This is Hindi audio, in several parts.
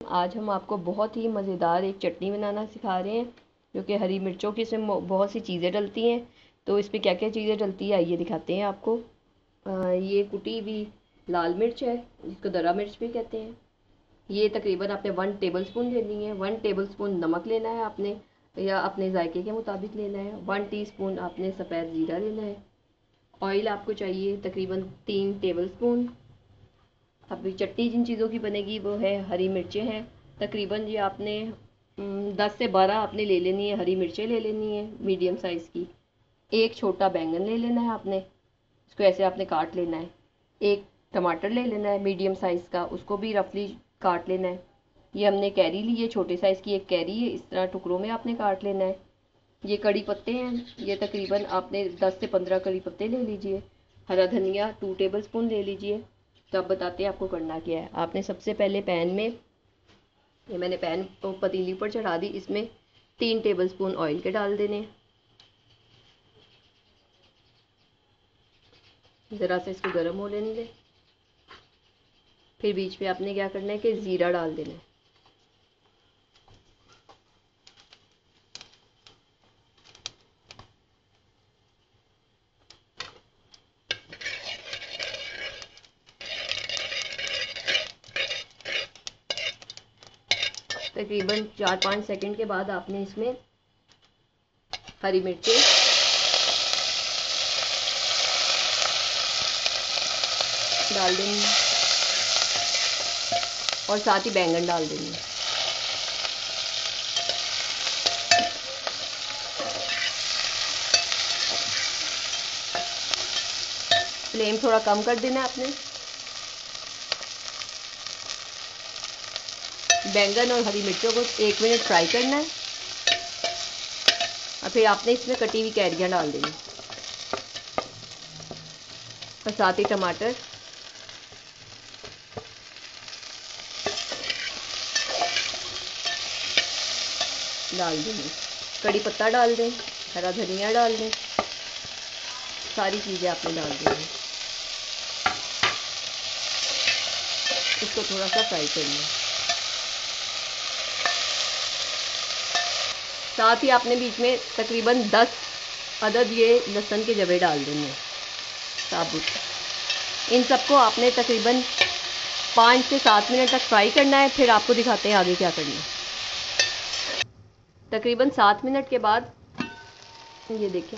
आज हम आपको बहुत ही मज़ेदार एक चटनी बनाना सिखा रहे हैं, जो कि हरी मिर्चों की इसमें बहुत सी चीज़ें डलती हैं। तो इस पे क्या क्या चीज़ें डलती है आइए दिखाते हैं आपको। ये कुटी हुई लाल मिर्च है, जिसको दरा मिर्च भी कहते हैं। ये तकरीबन आपने 1 टेबलस्पून लेनी है। 1 टेबलस्पून नमक लेना है आपने, या अपने जायके के मुताबिक लेना है। 1 टीस्पून आपने सफ़ेद ज़ीरा लेना है। ऑयल आपको चाहिए तकरीबन 3 टेबलस्पून। अब चटनी जिन चीज़ों की बनेगी वो है हरी मिर्चें हैं, तकरीबन ये आपने 10 से 12 आपने ले लेनी है, हरी मिर्चें ले लेनी है मीडियम साइज़ की। एक छोटा बैंगन ले लेना है आपने, इसको ऐसे आपने काट लेना है। एक टमाटर ले लेना है मीडियम साइज़ का, उसको भी रफली काट लेना है। ये हमने कैरी ली है, छोटे साइज़ की एक कैरी है, इस तरह टुकड़ों में आपने काट लेना है। ये कड़ी पत्ते हैं, ये तकरीबन आपने 10 से 15 कड़ी पत्ते ले लीजिए। हरा धनिया 2 टेबलस्पून ले लीजिए। तो अब बताते हैं आपको करना क्या है। आपने सबसे पहले पैन में, ये मैंने पैन पतीली पर चढ़ा दी, इसमें 3 टेबलस्पून ऑयल के डाल देने। ज़रा से इसको गर्म हो लेने दें। फिर बीच में आपने क्या करना है कि ज़ीरा डाल देना है। तकरीबन 4-5 सेकंड के बाद आपने इसमें हरी मिर्चें डाल देनी और साथ ही बैंगन डाल देनी। फ्लेम थोड़ा कम कर देना है आपने। बैंगन और हरी मिर्चों को 1 मिनट फ्राई करना है और फिर आपने इसमें कटी हुई कैरियाँ डाल देनी और साथ ही टमाटर डाल देंगे, कड़ी पत्ता डाल दें, हरा धनिया डाल दें, सारी चीज़ें आपने डाल देंगे। इसको थोड़ा सा फ्राई करना है। साथ ही आपने बीच में तकरीबन 10 अदद ये लहसुन के जवे डाल देंगे साबुत। इन सबको आपने तकरीबन 5 से 7 मिनट तक फ्राई करना है। फिर आपको दिखाते हैं आगे क्या करना है। तकरीबन 7 मिनट के बाद ये देखें,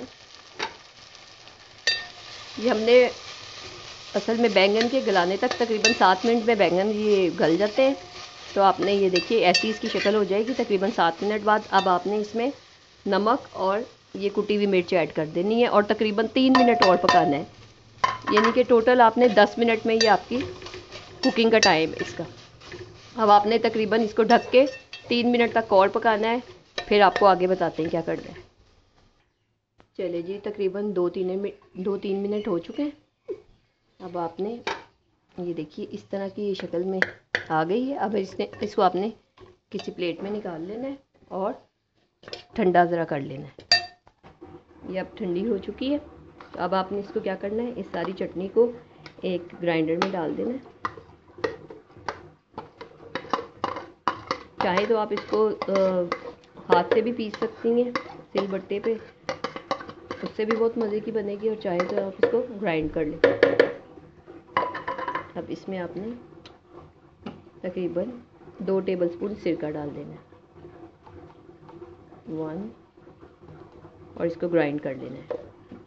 ये हमने असल में बैंगन के गलाने तक तकरीबन 7 मिनट में बैंगन ये गल जाते हैं। तो आपने ये देखिए ऐसी इसकी शक्ल हो जाएगी तकरीबन 7 मिनट बाद। अब आपने इसमें नमक और ये कुटी हुई मिर्च ऐड कर देनी है और तकरीबन 3 मिनट और पकाना है। यानी कि टोटल आपने 10 मिनट में ये आपकी कुकिंग का टाइम है इसका। अब आपने तकरीबन इसको ढक के 3 मिनट तक और पकाना है। फिर आपको आगे बताते हैं क्या करना है। चले जी, तकरीबन 2-3 मिनट हो चुके हैं। अब आपने ये देखिए इस तरह की शक्ल में आ गई है। अब इसको आपने किसी प्लेट में निकाल लेना है और ठंडा ज़रा कर लेना है। ये अब ठंडी हो चुकी है। तो अब आपने इसको क्या करना है, इस सारी चटनी को एक ग्राइंडर में डाल देना है। चाहे तो आप इसको हाथ से भी पीस सकती हैं सिलबट्टे पे, उससे भी बहुत मज़े की बनेगी। और चाहे तो आप इसको ग्राइंड कर लें। अब इसमें आपने तकरीबन 2 टेबलस्पून सिरका डाल देना है, 1, और इसको ग्राइंड कर लेना है।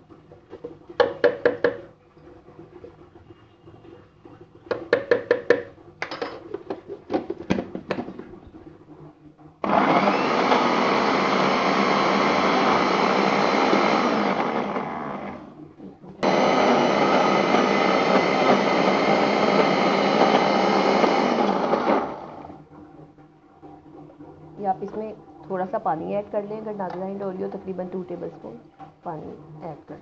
या आप इसमें थोड़ा सा पानी ऐड कर लें अगर ना ग्राइंड हो रही हो, तकरीबन 2 टेबलस्पून पानी ऐड कर।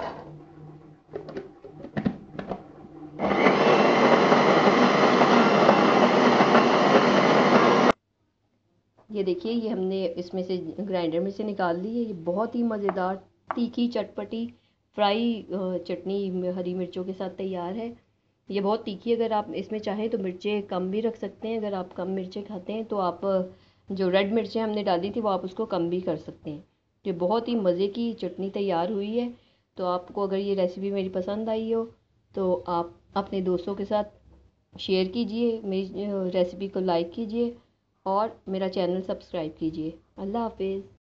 ये देखिए ये हमने इसमें से ग्राइंडर में से निकाल ली है। ये बहुत ही मज़ेदार तीखी चटपटी फ्राई चटनी हरी मिर्चों के साथ तैयार है। ये बहुत तीखी है, अगर आप इसमें चाहें तो मिर्चें कम भी रख सकते हैं। अगर आप कम मिर्चें खाते हैं तो आप जो रेड मिर्चें हमने डाली थी वो आप उसको कम भी कर सकते हैं। ये बहुत ही मज़े की चटनी तैयार हुई है। तो आपको अगर ये रेसिपी मेरी पसंद आई हो तो आप अपने दोस्तों के साथ शेयर कीजिए, मेरी रेसिपी को लाइक कीजिए और मेरा चैनल सब्सक्राइब कीजिए। अल्लाह हाफिज़।